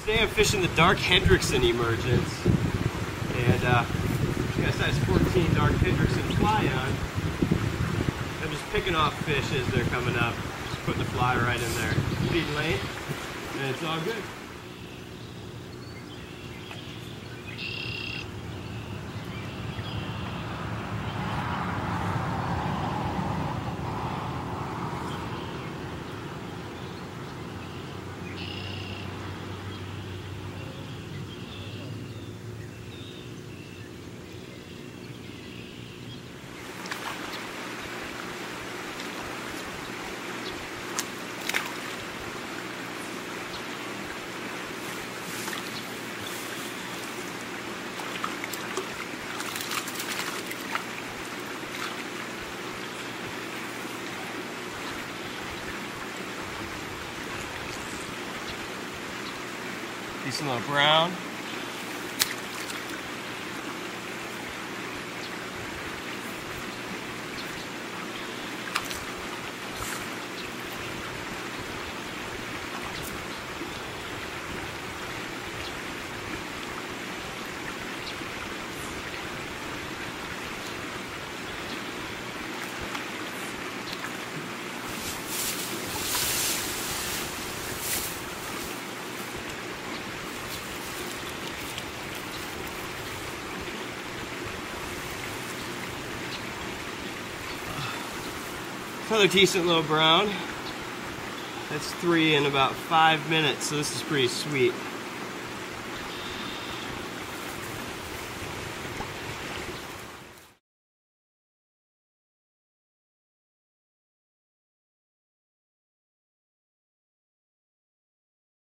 Today I'm fishing the Dark Hennie emergence, and got a size 14 Dark Hennie fly on. I'm just picking off fish as they're coming up, just putting the fly right in there, feed lane, and it's all good. Decent little brown. Another decent little brown. That's 3 in about 5 minutes, so this is pretty sweet.